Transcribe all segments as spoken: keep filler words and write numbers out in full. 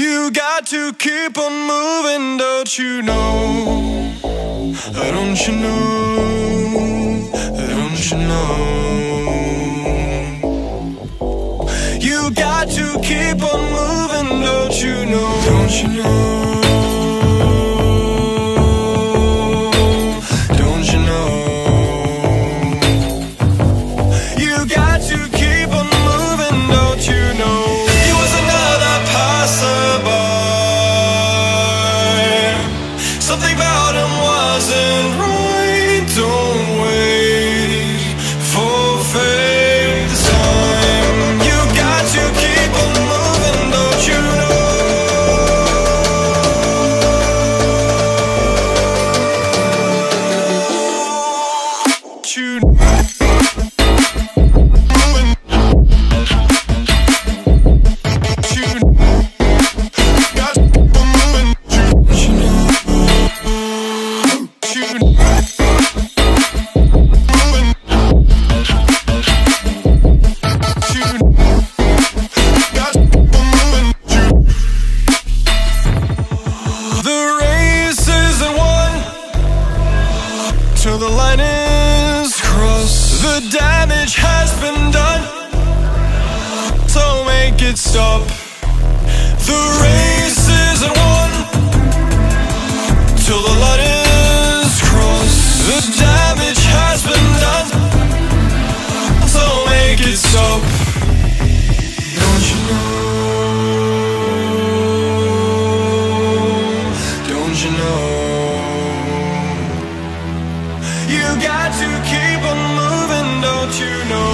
You got to keep on moving, don't you know? Don't you know? Don't you know? You got to keep on moving, don't you know? Don't you know? Till the line is crossed, the damage has been done, so make it stop. The race isn't won till the line is crossed, the damage has been done, so make it stop. Don't you know? Don't you know? You got to keep on moving, don't you know?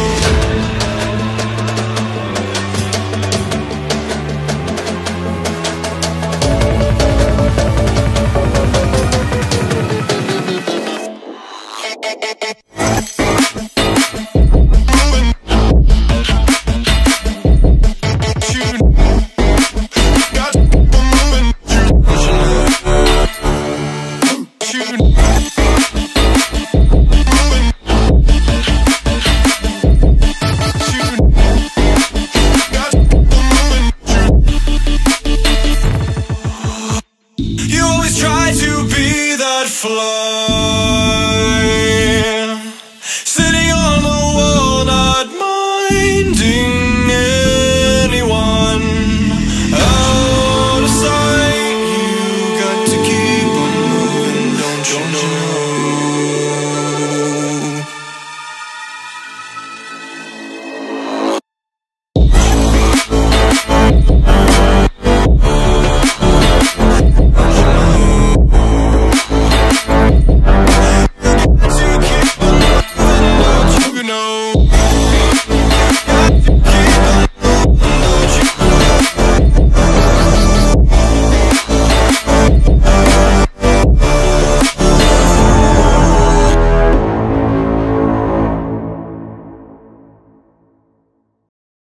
Try to be that fly.